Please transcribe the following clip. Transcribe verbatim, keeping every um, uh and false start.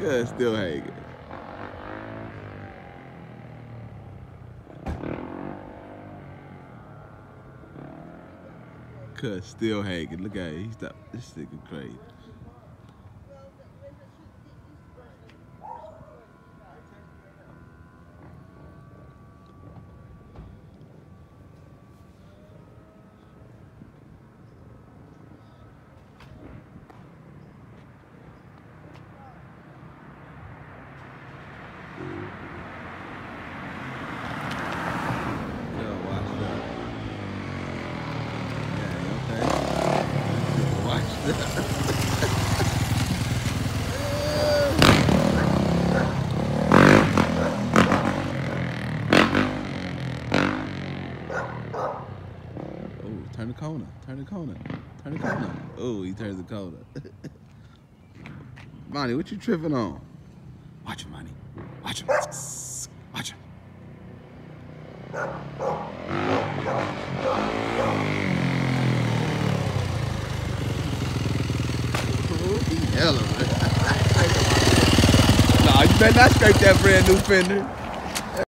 Cuz still hanging. Cuz still hanging. Look at it. He stopped. This nigga crazy. Turn the corner, turn the corner, turn the corner. Oh, he turns the corner. Monty, what you tripping on? Watch him, Monty. Watch him. Watch him. Oh, he hella, man. Nah, you better not scrape that brand new fender.